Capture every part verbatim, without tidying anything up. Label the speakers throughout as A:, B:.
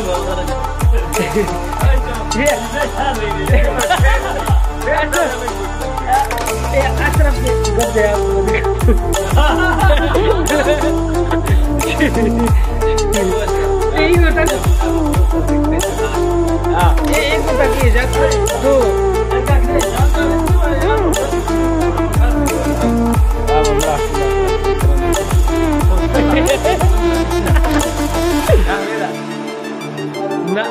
A: अशरफ से गद्दे आपको यही होता है। हाँ ये एक होता कि जाकर तो ना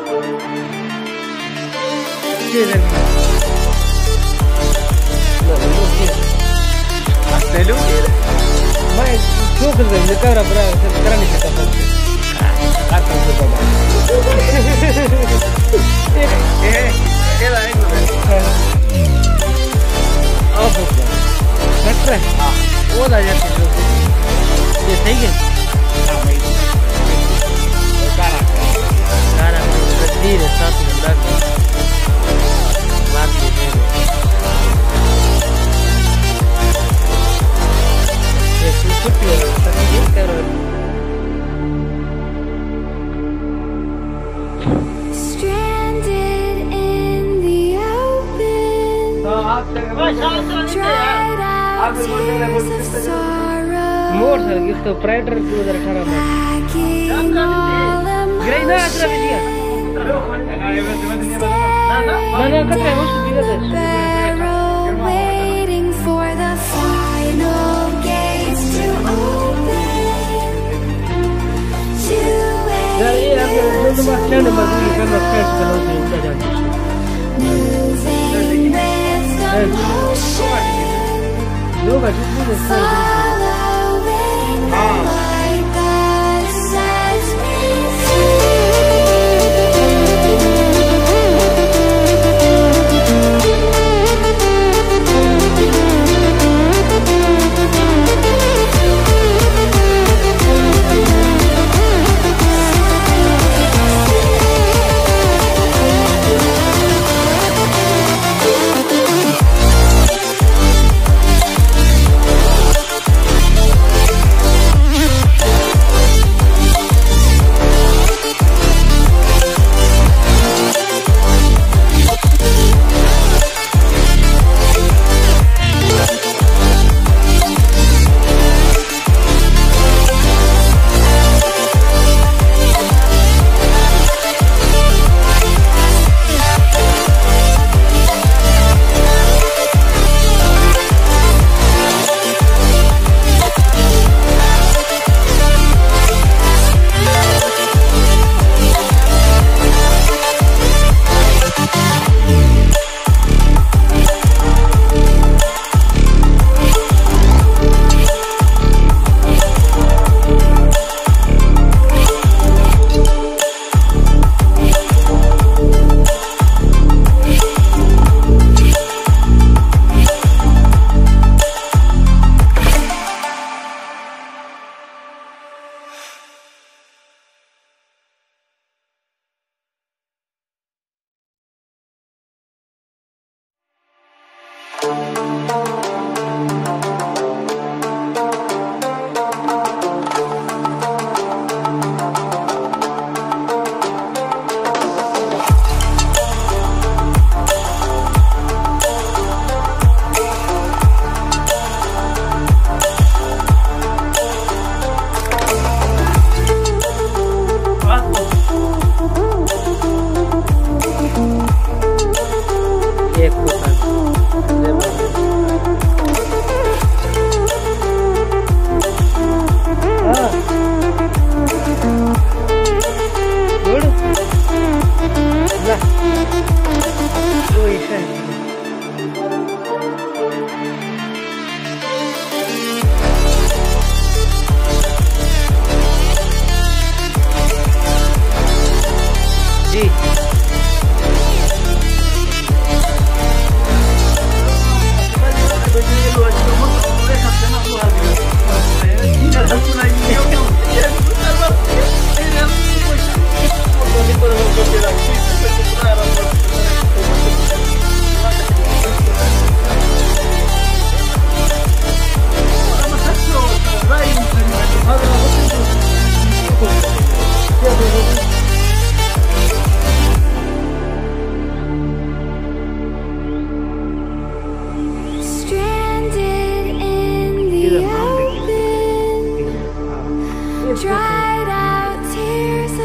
A: Pelu? Mai tu când vei de cara bra, să cara nici ta fac. Asta nu se poate. Eh, e la ego. Oh, bă. Către. Ah, o da ya te jo. ये सही है? हाँ भाई। cara. cara धीरे धीरे साथ में लग बात ये है।
B: Stranded in the open, dried out tears of sorrow,
A: more sir gift तो प्राइटर दो हज़ार अठारह में
B: lacking all
A: ग्रेना अठारह में दिया ना ना कट है उसको दिया था
B: barrel, waiting for the final gates to open. To
A: यार ये आप जो तुम चैनल में भी करना फ्रेंड्स करो तो उनका जान
B: moving with the motion,
A: लोग अच्छे से
B: following like the sesame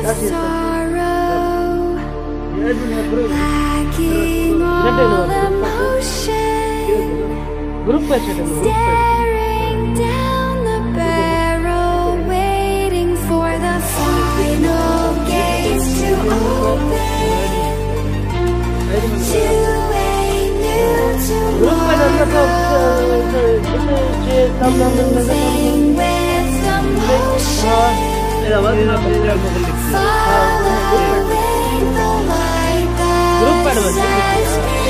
B: sorrow, lacking all emotion, staring down the barrel, waiting for the final gates to open to a new tomorrow. Moving with the motion, following the light that sets me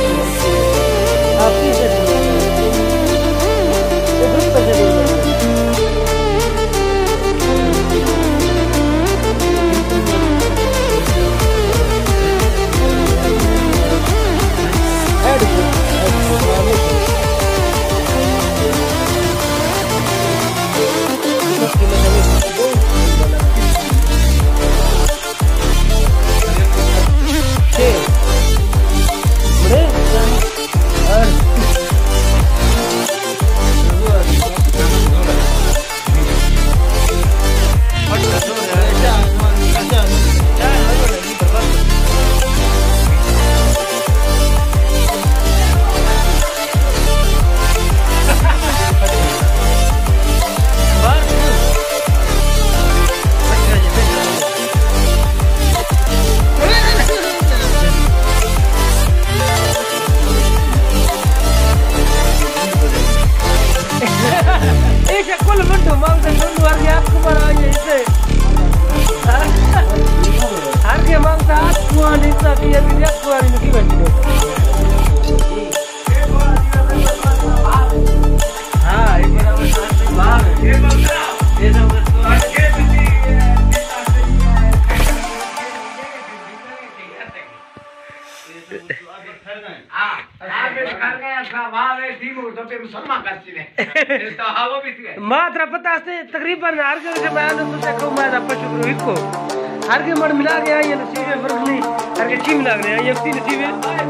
A: मात्रा पता से तकरीबन हर के से मैं तो तक मैं ना पशु ग्रोहित को हर के मन मिला गया ये नसीबे फर्क नहीं हर के चीम लग रहे हैं ये तीन नसीबे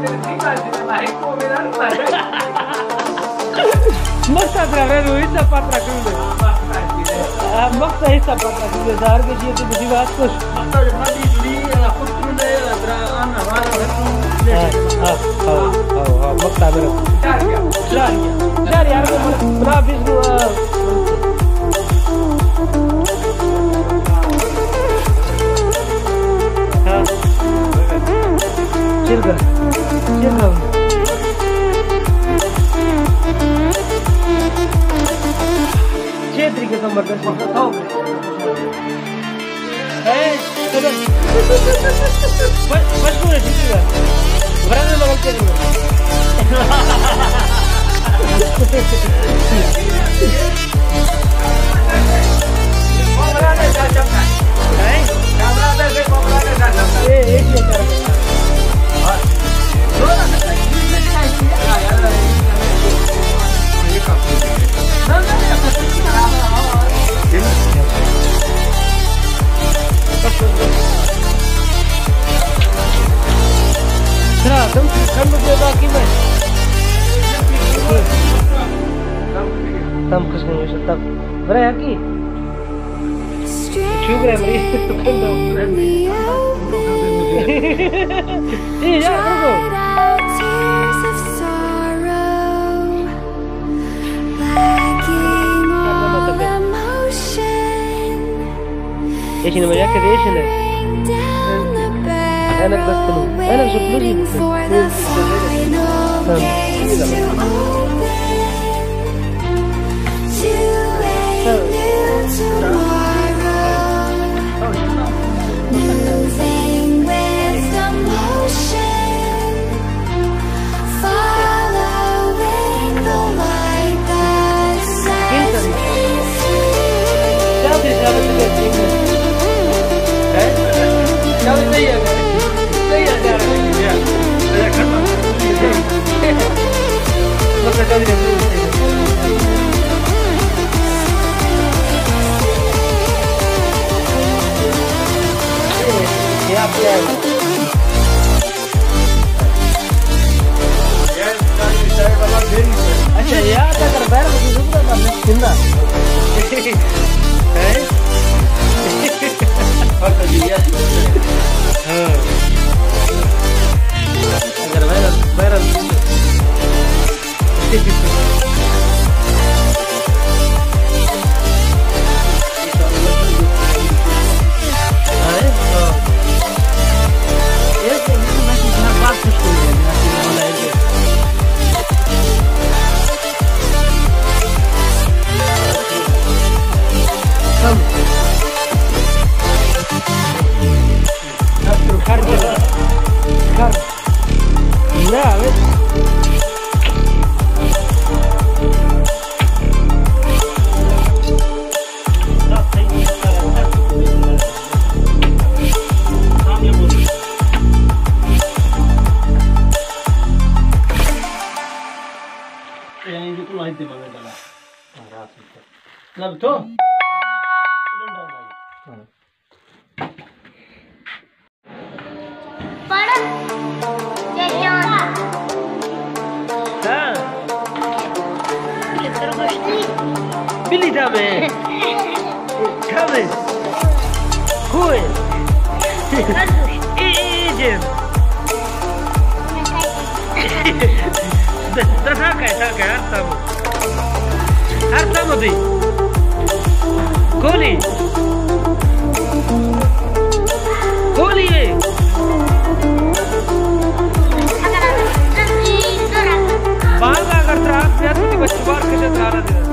A: मस्त रहा है वो हिस्सा पात्रा क्यों दे मस्त हिस्सा पात्रा क्यों दे हर के ये तो बुरी बात कुछ मतलब बड़ी ली कुछ ने अदरा अन हमारा हां हां हां मस्त है मेरा चार चार यार बना बिस हाँ चिल कर चिल कर छह तरीके से मर्दन पकड़ खाओ है चलो मशहूर है ठीक है बराबर में लगते हैं Tam kızgın yaşa tam. Buraya aqui. Chuva é isso. Ih, já pegou. Deixa no melhor que deixa, né? Ana gosta do. Ana já moving with the motion, following the light that sets me अच्छा या क्या कर बैर में दूसरा करना चिंता है अगर viral viral Love to.
B: Para. Jajan.
A: हाँ. Billy dame. Come. Cool. Egypt. Da da kai da kai artamo. Artamo di. Koli. Koli है. बाल का करता है यार मुझे बच्चे बाहर कैसे आ रहा है